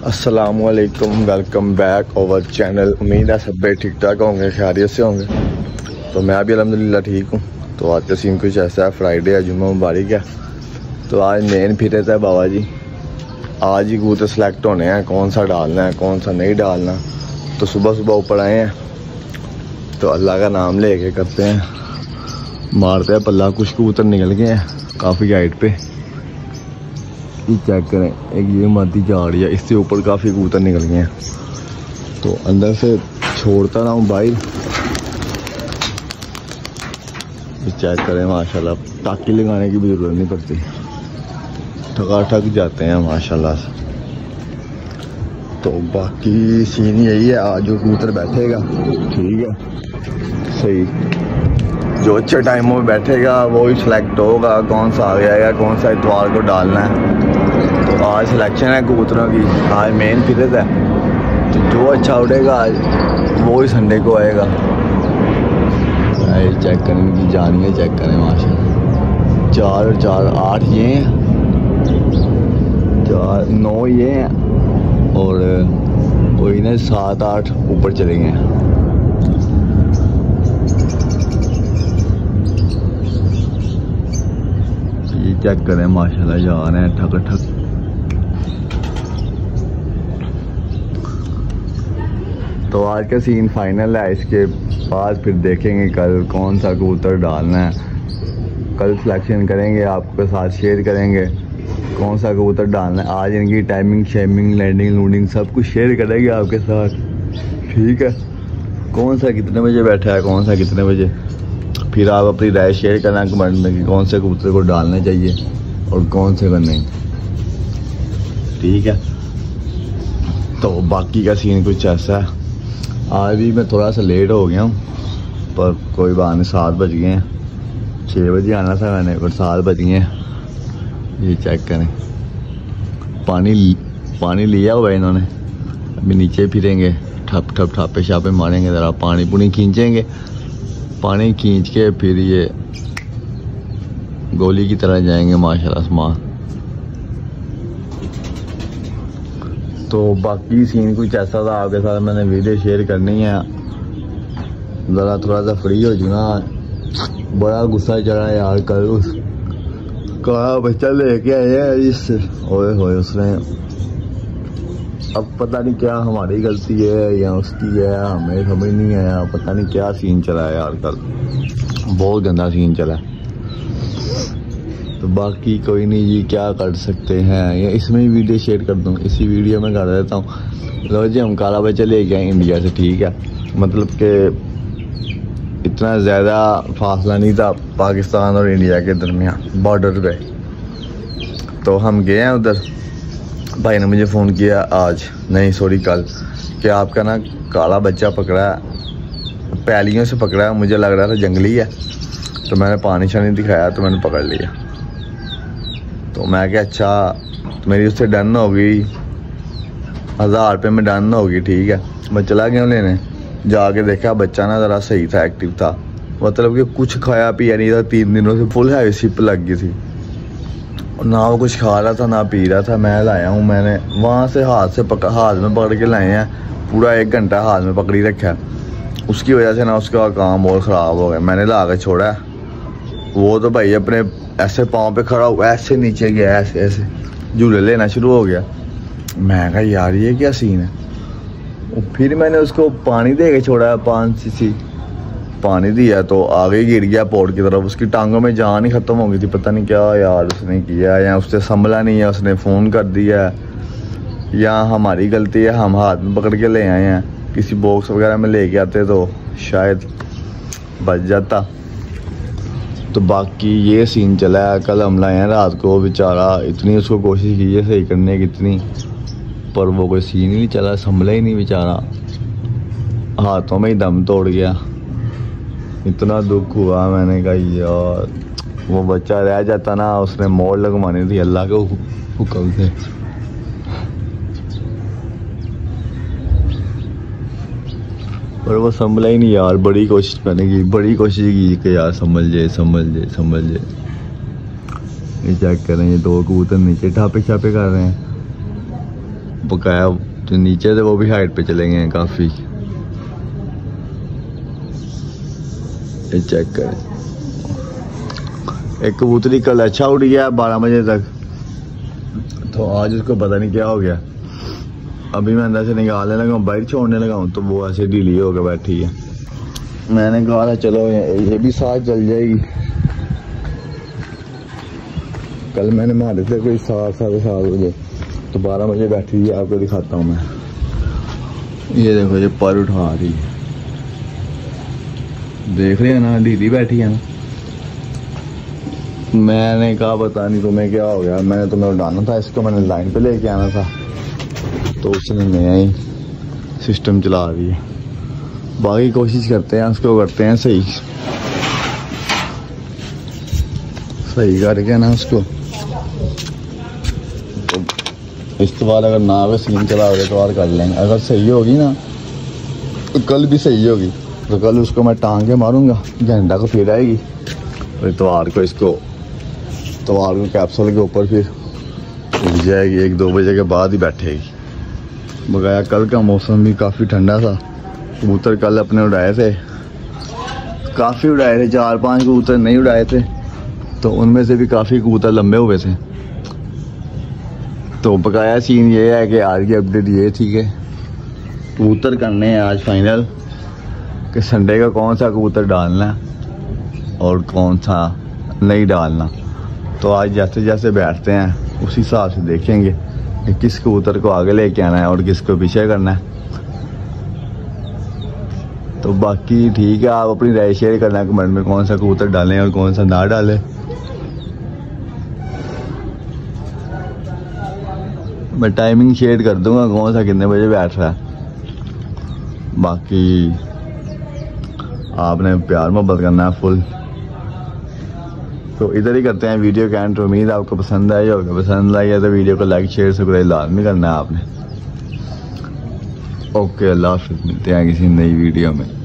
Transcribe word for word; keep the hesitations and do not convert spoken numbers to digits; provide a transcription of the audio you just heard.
अस्सलामुअलैकुम, welcome back over channel. उम्मीद है सब ठीक ठाक होंगे, खैरियत से होंगे। तो मैं भी अल्हम्दुलिल्लाह ठीक हूँ। तो आज का सीन कुछ ऐसा है, फ्राइडे है, जुम्मा मुबारक है। तो आज मेन फिर रहता है बाबा जी। आज ही कबूतर सेलेक्ट होने हैं, कौन सा डालना है कौन सा नहीं डालना। तो सुबह सुबह ऊपर आए हैं तो अल्लाह का नाम लेके करते हैं, मारते हैं पल्ला। कुछ कबूतर निकल गए हैं काफ़ी हाइट पे, ये चेक करें। एक ये मादी जा रही है, इससे ऊपर काफ़ी कबूतर निकल गए हैं। तो अंदर से छोड़ता रहा हूँ बाहर, ये चेक करें। माशाल्लाह टाकी लगाने की भी ज़रूरत नहीं पड़ती, ठका ठक जाते हैं माशाल्लाह से। तो बाकी सीन यही है, आज जो कबूतर बैठेगा ठीक है सही, जो अच्छे टाइमों में बैठेगा वो ही सिलेक्ट होगा, कौन सा आ जाएगा कौन सा इतवार को डालना है। तो आज सिलेक्शन है कबूतरों की, आज मेन फिरत है। तो जो अच्छा उड़ेगा आज वो ही संडे को आएगा। ये चेक करें, इनकी जानिए चेक करें माशाल्लाह। चार और चार आठ ये हैं, चार नौ ये हैं और कोई ना सात आठ ऊपर चले गए हैं। ये चेक करें माशाल्लाह, जा रहे हैं ठक ठक। तो आज का सीन फाइनल है, इसके बाद फिर देखेंगे कल कौन सा कबूतर डालना है। कल सिलेक्शन करेंगे, आपके साथ शेयर करेंगे कौन सा कबूतर डालना है। आज इनकी टाइमिंग शेमिंग लैंडिंग लूडिंग सब कुछ शेयर करेंगे आपके साथ, ठीक है। कौन सा कितने बजे बैठा है कौन सा कितने बजे, फिर आप अपनी राय शेयर करना कमेंट में कि कौन से कबूतर को डालना चाहिए और कौन से को नहीं, ठीक है। तो बाकी का सीन कुछ ऐसा है। आज भी मैं थोड़ा सा लेट हो गया हूँ, पर कोई बात नहीं, सात बज गए हैं। छः बजे आना था मैंने, पर सात बज गए हैं। ये चेक करें, पानी पानी लिया हुआ है इन्होंने, अभी नीचे फिरेंगे, ठप ठप ठापे शापे मारेंगे, ज़रा पानी पुनी खींचेंगे। पानी खींच के फिर ये गोली की तरह जाएंगे माशाल्लाह आसमान। तो बाकी सीन कुछ ऐसा था, आपके साथ मैंने वीडियो शेयर करनी है। ज़रा थोड़ा सा फ्री हो जाना, बड़ा गुस्सा चढ़ा यार। कल उस कहा बच्चा लेके आए हैं इस ओए होए उसने, अब पता नहीं क्या हमारी गलती है या उसकी है, हमें समझ नहीं आया। पता नहीं क्या सीन चला है यार, कल बहुत गंदा सीन चला। तो बाकी कोई नहीं जी, क्या कर सकते हैं। या इसमें ही वीडियो शेयर कर दूँ, इसी वीडियो में कर देता हूँ। लो जी, हम काला बच्चा ले गए इंडिया से, ठीक है। मतलब कि इतना ज़्यादा फासला नहीं था पाकिस्तान और इंडिया के दरमियान, बॉर्डर पे। तो हम गए हैं उधर। भाई ने मुझे फ़ोन किया आज, नहीं सॉरी कल, कि आपका ना काला बच्चा पकड़ा है, पैलियों से पकड़ा है। मुझे लग रहा था जंगली है, तो मैंने पानी शानी दिखाया तो मैंने पकड़ लिया। तो मैं क्या अच्छा, तो मेरी उससे डन हो गई, हज़ार रुपये में डन हो गई, ठीक है। मैं चला गया लेने, जाके देखा बच्चा ना ज़रा सही था, एक्टिव था। मतलब कि कुछ खाया पिया नहीं था, तीन दिनों से फुल हैवी सिप लग गई थी, और ना वो कुछ खा रहा था ना पी रहा था। मैं लाया हूँ, मैंने वहाँ से हाथ से पकड़ हाथ में पकड़ के लाए हैं, पूरा एक घंटा हाथ में पकड़ी रखा है। उसकी वजह से ना उसका काम और ख़राब हो गया। मैंने ला के छोड़ा है, वो तो भाई अपने ऐसे पाँव पे खड़ा हुआ, ऐसे नीचे गया, ऐसे ऐसे झूले लेना शुरू हो गया। मैं कहा यार ये क्या सीन है। फिर मैंने उसको पानी दे के छोड़ा, पाँच सीसी पानी दिया तो आगे गिर गया पोर्ट की तरफ। उसकी टांगों में जान ही ख़त्म हो गई थी। पता नहीं क्या यार उसने किया, या उससे संभला नहीं है, उसने फ़ोन कर दिया, या हमारी गलती है, हम हाथ में पकड़ के ले आए हैं। किसी बॉक्स वगैरह में लेके आते तो शायद बच जाता। तो बाकी ये सीन चला है। कल हम लाए हैं रात को, बेचारा इतनी उसको कोशिश की है सही करने की इतनी, पर वो कोई सीन ही नहीं चला, संभला ही नहीं बेचारा, हाथों में ही दम तोड़ गया। इतना दुख हुआ, मैंने कहा यार वो बच्चा रह जाता ना, उसने मोड़ लगवानी थी अल्लाह के हुक्म से। पर वो संभला ही नहीं यार, बड़ी कोशिश मैंने की, बड़ी कोशिश की कि यार संभल जाए संभल जाए संभल जाए। ये चेक करें, ये दो कबूतर नीचे ठापे छापे कर रहे हैं। बकाया जो नीचे थे वो भी हाइट पे चले गए हैं काफ़ी। ये चेक करें, एक कबूतरी कल अच्छा उड़ गया बारह बजे तक, तो आज उसको पता नहीं क्या हो गया। अभी मैं अंदर से निकालने लगा हूँ, बाइक छोड़ने लगा हूँ तो वो ऐसे ढीली होकर बैठी है। मैंने कहा था चलो ये भी साथ चल जाएगी। कल मैंने मारे थे कोई सात साढ़े सात बजे, तो बारह बजे बैठी हुई, आपको दिखाता हूँ मैं। ये देखो ये पर उठा रही है, देख रहे हैं ना, ढीली बैठी है ना। मैंने कहा पता नहीं तुम्हें क्या हो गया, मैंने तुम्हें उड़ाना था इसको, मैंने लाइन पे लेके आना था, तो उसने नया ही सिस्टम चला रही है। बाकी कोशिश करते हैं उसको करते हैं सही सही करके ना उसको। तो इस बार अगर ना अगर सीन चला हो तो और कर लेंगे, अगर सही होगी ना तो कल भी सही होगी, तो कल उसको मैं टांग के मारूंगा, झंडा को फिर आएगी, फिर इतवार को इसको इतवार को कैप्सूल के ऊपर फिर उठ जाएगी, एक दो बजे के बाद ही बैठेगी। बकाया कल का मौसम भी काफ़ी ठंडा था। कबूतर कल अपने उड़ाए थे, काफ़ी उड़ाए थे, चार पांच कबूतर नहीं उड़ाए थे, तो उनमें से भी काफ़ी कबूतर लंबे हुए थे। तो बकाया सीन ये है कि आज की अपडेट ये थी कि कबूतर करने हैं आज फाइनल कि संडे का कौन सा कबूतर डालना है और कौन सा नहीं डालना। तो आज जैसे जैसे बैठते हैं उसी हिसाब से देखेंगे कि किस कबूतर को आगे लेके आना है और किसको पीछे करना है। तो बाकी ठीक है, आप अपनी राय शेयर करना है कमेंट में, कौन सा कबूतर डालें और कौन सा ना डालें। मैं टाइमिंग शेयर कर दूंगा कौन सा कितने बजे बैठ रहा है। बाकी आपने प्यार मोहब्बत करना है फुल। तो इधर ही करते हैं वीडियो का एंड। उम्मीद आपको पसंद आई होगा, पसंद आई है तो वीडियो को लाइक शेयर सब्सक्राइब लाजमी करना है आपने। ओके, अल्लाह हाफिज़, मिलते हैं किसी नई वीडियो में।